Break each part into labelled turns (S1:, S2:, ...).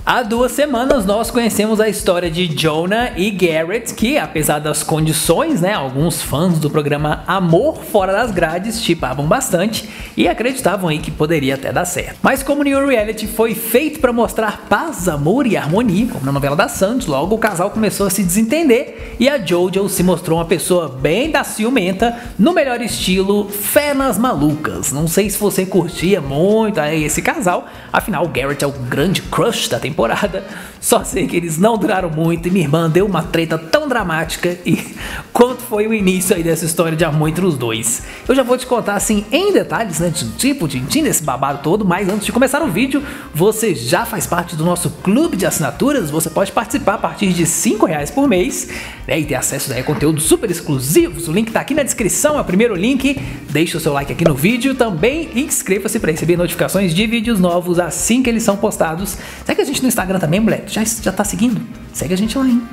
S1: Há 2 semanas nós conhecemos a história de Jonah e Garrett, que apesar das condições, né, alguns fãs do programa Amor Fora das Grades chipavam bastante e acreditavam aí que poderia até dar certo. Mas como o New Reality foi feito para mostrar paz, amor e harmonia, como na novela da Santos, logo o casal começou a se desentender e a Jojo se mostrou uma pessoa bem da ciumenta, no melhor estilo fé nas malucas. Não sei se você curtia muito aí esse casal, afinal o Garrett é o grande crush da temporada. Só sei que eles não duraram muito e minha irmã deu uma treta tão dramática e quanto foi o início aí dessa história de amor entre os dois. Eu já vou te contar assim em detalhes, né, tintim desse babado todo, mas antes de começar o vídeo, você já faz parte do nosso clube de assinaturas, você pode participar a partir de R$5 por mês, né, e ter acesso a conteúdos super exclusivos. O link tá aqui na descrição, é o primeiro link. Deixa o seu like aqui no vídeo, também inscreva-se para receber notificações de vídeos novos assim que eles são postados. Segue a gente no Instagram também, moleque. Já tá seguindo? Segue a gente lá, hein?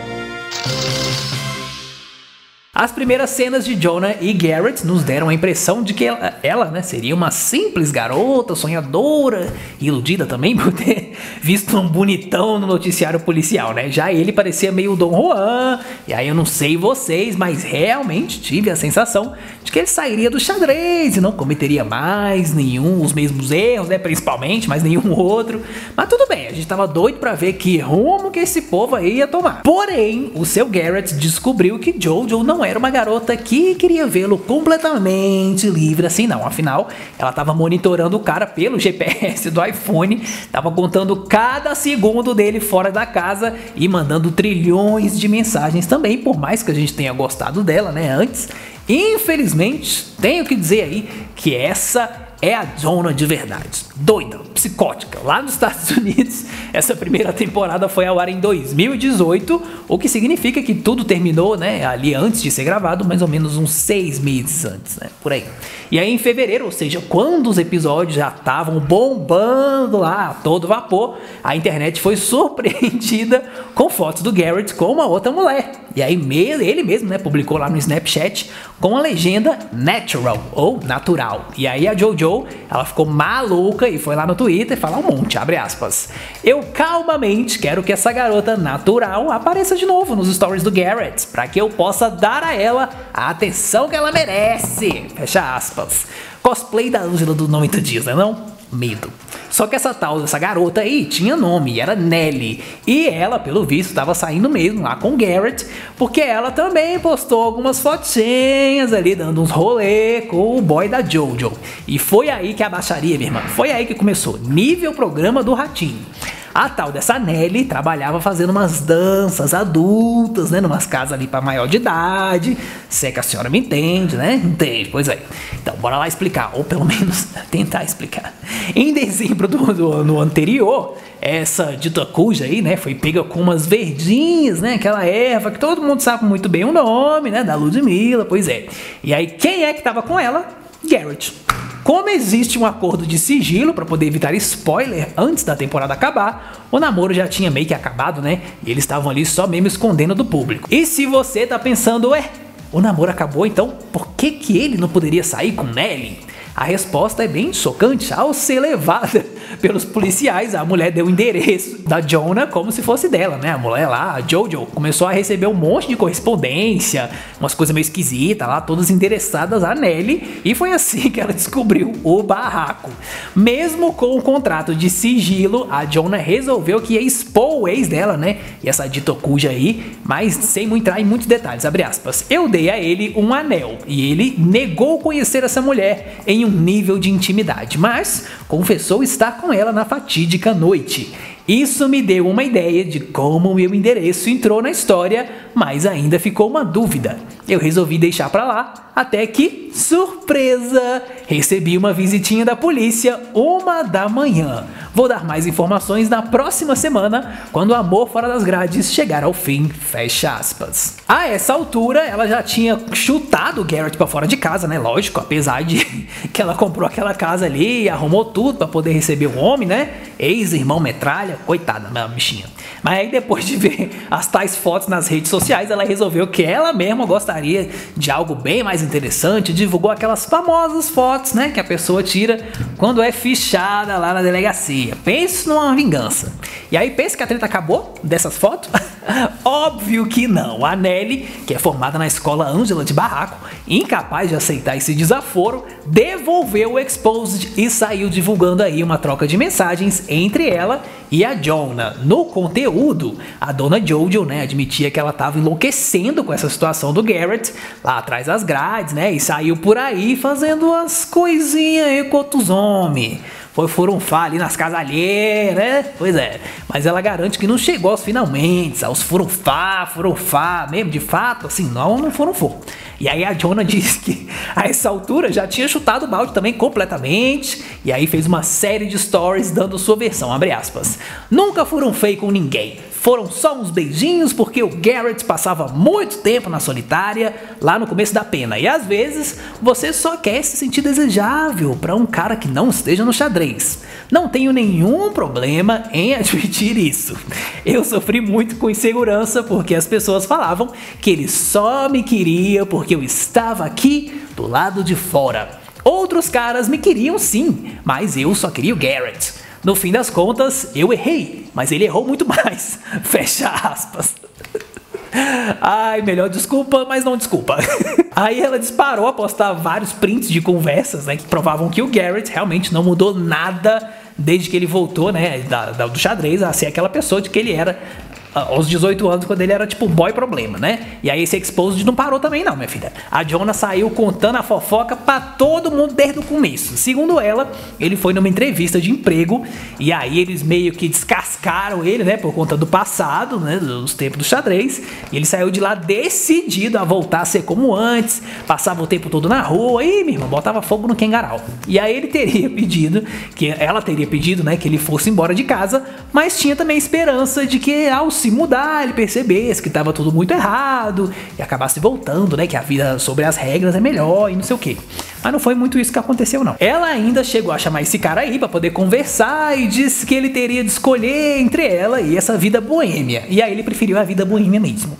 S1: As primeiras cenas de Jonah e Garrett nos deram a impressão de que ela, né, seria uma simples garota, sonhadora e iludida também por ter visto um bonitão no noticiário policial, né? Já ele parecia meio Dom Juan, e aí eu não sei vocês, mas realmente tive a sensação de que ele sairia do xadrez e não cometeria mais os mesmos erros, né, principalmente, mas nenhum outro. Mas tudo bem, a gente tava doido pra ver que rumo que esse povo aí ia tomar. Porém, o seu Garrett descobriu que Jojo não era uma garota que queria vê-lo completamente livre assim não, afinal ela estava monitorando o cara pelo GPS do iPhone, estava contando cada segundo dele fora da casa e mandando trilhões de mensagens também, por mais que a gente tenha gostado dela, né, antes. Infelizmente, tenho que dizer aí que essa é a Jonah de verdade, doida, psicótica. Lá nos Estados Unidos, essa primeira temporada foi ao ar em 2018, o que significa que tudo terminou, né, ali antes de ser gravado, mais ou menos uns 6 meses antes, né, por aí. E aí em fevereiro, ou seja, quando os episódios já estavam bombando lá a todo vapor, a internet foi surpreendida com fotos do Garrett com uma outra mulher. E aí ele mesmo, né, publicou lá no Snapchat com a legenda natural ou natural. E aí a Jojo, ela ficou maluca e foi lá no Twitter falar um monte, abre aspas. Eu calmamente quero que essa garota natural apareça de novo nos stories do Garrett, para que eu possa dar a ela a atenção que ela merece, fecha aspas. Cosplay da Ângela dos 90 dias, né não? Medo. Só que essa garota aí tinha nome, era Nelly. E ela, pelo visto, estava saindo mesmo lá com o Garrett, porque ela também postou algumas fotinhas ali, dando uns rolê com o boy da Jojo. E foi aí que a baixaria, minha irmã, foi aí que começou, nível programa do Ratinho. A tal dessa Nelly trabalhava fazendo umas danças adultas, né, numas casas ali para maior de idade. Se é que a senhora me entende, né? Entende, pois é. Então, bora lá explicar, ou pelo menos tentar explicar. Em dezembro do ano anterior, essa dita cuja aí, né, foi pega com umas verdinhas, né, aquela erva que todo mundo sabe muito bem o nome, né, da Ludmilla, pois é. E aí, quem é que tava com ela? Garrett. Como existe um acordo de sigilo para poder evitar spoiler antes da temporada acabar, o namoro já tinha meio que acabado, né? E eles estavam ali só mesmo escondendo do público. E se você tá pensando, o namoro acabou, então por que ele não poderia sair com Nelly? A resposta é bem chocante. Ao ser levada pelos policiais, a mulher deu o endereço da Jonah como se fosse dela, né? A mulher lá, a Jojo, começou a receber um monte de correspondência, umas coisas meio esquisitas lá, todas endereçadas a Nelly, e foi assim que ela descobriu o barraco. Mesmo com o contrato de sigilo, a Jonah resolveu que ia expor o ex dela, né? E essa dita cuja aí, mas sem entrar em muitos detalhes, abre aspas. Eu dei a ele um anel, e ele negou conhecer essa mulher em um nível de intimidade, mas confessou estar com ela na fatídica noite. Isso me deu uma ideia de como o meu endereço entrou na história, mas ainda ficou uma dúvida. Eu resolvi deixar pra lá, até que, surpresa, recebi uma visitinha da polícia 1 da manhã. Vou dar mais informações na próxima semana, quando o Amor Fora das Grades chegar ao fim, fecha aspas. A essa altura, ela já tinha chutado o Garrett pra fora de casa, né? Lógico, apesar de que ela comprou aquela casa ali e arrumou tudo pra poder receber o homem, né? Ex-irmão metralha, coitada, minha bichinha. Mas aí depois de ver as tais fotos nas redes sociais, ela resolveu que ela mesma gostaria de algo bem mais interessante, divulgou aquelas famosas fotos, né, que a pessoa tira quando é fichada lá na delegacia. Pense numa vingança. E aí pensa que a treta acabou dessas fotos? Óbvio que não. A Nelly, que é formada na escola Angela de Barraco, incapaz de aceitar esse desaforo, devolveu o Exposed e saiu divulgando aí uma troca de mensagens entre ela e a Jonah. No conteúdo, a dona Jojo, né, admitia que ela estava enlouquecendo com essa situação do Garrett lá atrás das grades, né, e saiu por aí fazendo as coisinhas aí com outros homens. Foi furunfar ali nas casas alheias, né? Pois é. Mas ela garante que não chegou aos finalmente, aos furunfar mesmo, de fato, assim, não furunfou. E aí a Jonah disse que a essa altura já tinha chutado o balde também completamente. E aí fez uma série de stories dando sua versão, abre aspas. Nunca furunfei com ninguém. Foram só uns beijinhos porque o Garrett passava muito tempo na solitária lá no começo da pena. E às vezes você só quer se sentir desejável para um cara que não esteja no xadrez. Não tenho nenhum problema em admitir isso. Eu sofri muito com insegurança porque as pessoas falavam que ele só me queria porque eu estava aqui do lado de fora. Outros caras me queriam sim, mas eu só queria o Garrett. No fim das contas, eu errei, mas ele errou muito mais. Fecha aspas. Ai, melhor desculpa, mas não desculpa. Aí ela disparou a postar vários prints de conversas, né, que provavam que o Garrett realmente não mudou nada desde que ele voltou, né, do xadrez a ser aquela pessoa de que ele era aos 18 anos, quando ele era tipo boy problema, né? E aí esse Exposed não parou também não, minha filha. A Jonah saiu contando a fofoca pra todo mundo desde o começo. Segundo ela, ele foi numa entrevista de emprego e aí eles meio que descascaram ele, né? Por conta do passado, né? Dos tempos do xadrez. E ele saiu de lá decidido a voltar a ser como antes. Passava o tempo todo na rua e, meu irmão, botava fogo no Kengarau. E aí ela teria pedido, né? Que ele fosse embora de casa, mas tinha também esperança de que ao se mudar, ele percebesse que estava tudo muito errado e acabasse voltando, né, que a vida sobre as regras é melhor e não sei o que. Mas não foi muito isso que aconteceu não. Ela ainda chegou a chamar esse cara aí para poder conversar e disse que ele teria de escolher entre ela e essa vida boêmia. E aí ele preferiu a vida boêmia mesmo.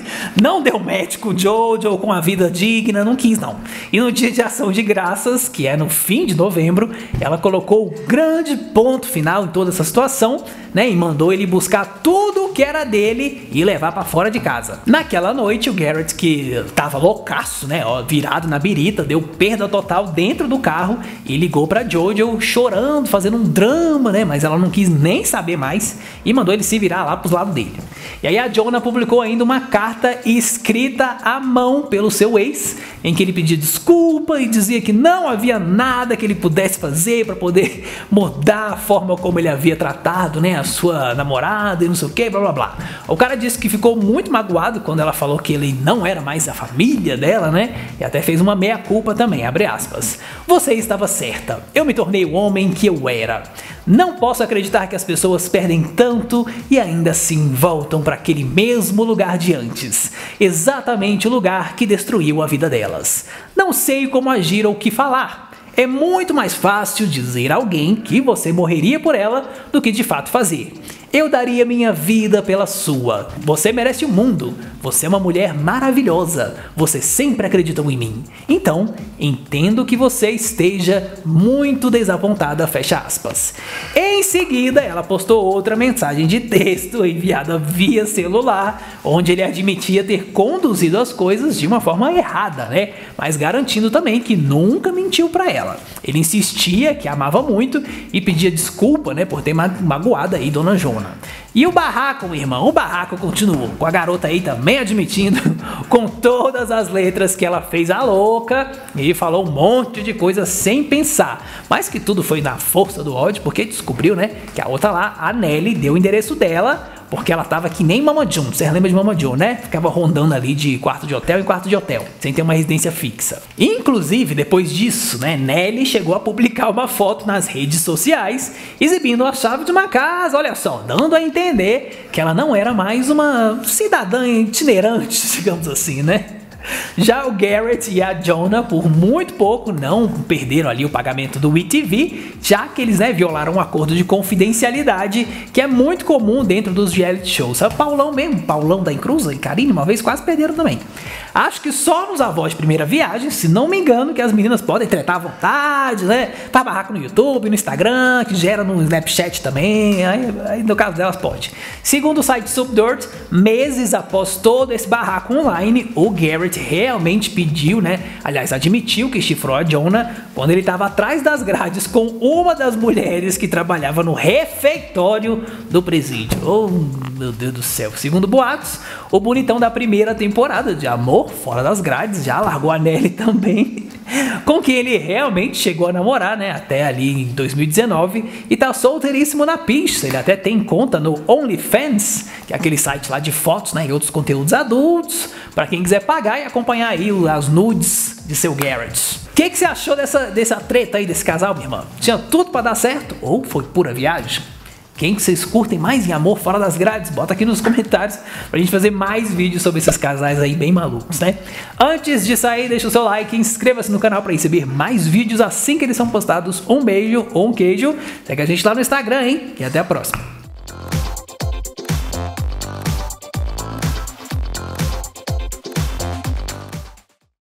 S1: Não deu match com o Jojo, com a vida digna, não quis não. E no dia de ação de graças, que é no fim de novembro, ela colocou o grande ponto final em toda essa situação, né, e mandou ele buscar tudo que era dele e levar pra fora de casa. Naquela noite, o Garrett, que tava loucaço, né, ó, virado na birita, deu perda total dentro do carro e ligou pra Jojo chorando, fazendo um drama, né, mas ela não quis nem saber mais e mandou ele se virar lá pros lados dele. E aí a Jonah publicou ainda uma carta escrita à mão pelo seu ex, em que ele pedia desculpa e dizia que não havia nada que ele pudesse fazer para poder mudar a forma como ele havia tratado, né, a sua namorada e não sei o que, blá blá blá. O cara disse que ficou muito magoado quando ela falou que ele não era mais a família dela, né, e até fez uma meia-culpa também, abre aspas. Você estava certa, eu me tornei o homem que eu era. Não posso acreditar que as pessoas perdem tanto e ainda assim voltam para aquele mesmo lugar de antes. Exatamente o lugar que destruiu a vida delas. Não sei como agir ou o que falar. É muito mais fácil dizer a alguém que você morreria por ela do que de fato fazer. Eu daria minha vida pela sua. Você merece o mundo. Você é uma mulher maravilhosa. Você sempre acreditou em mim. Então, entendo que você esteja muito desapontada, fecha aspas. Em seguida, ela postou outra mensagem de texto enviada via celular, onde ele admitia ter conduzido as coisas de uma forma errada, né? Mas garantindo também que nunca mentiu pra ela. Ele insistia que amava muito e pedia desculpa, né, por ter magoado aí Dona Jonah. E o barraco, meu irmão, o barraco continuou, com a garota aí também admitindo com todas as letras que ela fez a louca e falou um monte de coisa sem pensar, mas que tudo foi na força do ódio, porque descobriu, né, que a outra lá, a Nelly, deu o endereço dela, porque ela tava que nem Mama June, você lembra de Mama June, né? Ficava rondando ali de quarto de hotel em quarto de hotel, sem ter uma residência fixa. Inclusive, depois disso, né, Nelly chegou a publicar uma foto nas redes sociais, exibindo a chave de uma casa, olha só, dando a entender que ela não era mais uma cidadã itinerante, digamos assim, né? Já o Garrett e a Jonah, por muito pouco, não perderam ali o pagamento do WeTV, já que eles, né, violaram um acordo de confidencialidade que é muito comum dentro dos reality shows. O Paulão mesmo, Paulão da Encruza e Karine, uma vez quase perderam também. Acho que só nos avós de primeira viagem, se não me engano, que as meninas podem tretar à vontade, né? Faz barraco no YouTube, no Instagram, que gera no Snapchat também, aí no caso delas pode. Segundo o site Subdirt, meses após todo esse barraco online, o Garrett realmente pediu, né? Aliás, admitiu que chifrou a Jonah quando ele estava atrás das grades com uma das mulheres que trabalhava no refeitório do presídio. Oh, meu Deus do céu. Segundo boatos, o bonitão da primeira temporada de Amor Fora das Grades já largou a Nelly também, com quem ele realmente chegou a namorar, né, até ali em 2019, e tá solteiríssimo na pista. Ele até tem conta no OnlyFans, que é aquele site lá de fotos, né, e outros conteúdos adultos, para quem quiser pagar e acompanhar aí as nudes de seu Garrett. O que você achou dessa treta aí desse casal, minha irmã? Tinha tudo para dar certo ou foi pura viagem? Quem que vocês curtem mais em Amor Fora das Grades? Bota aqui nos comentários pra gente fazer mais vídeos sobre esses casais aí bem malucos, né? Antes de sair, deixa o seu like, inscreva-se no canal para receber mais vídeos assim que eles são postados. Um beijo ou um queijo. Segue a gente lá no Instagram, hein? E até a próxima.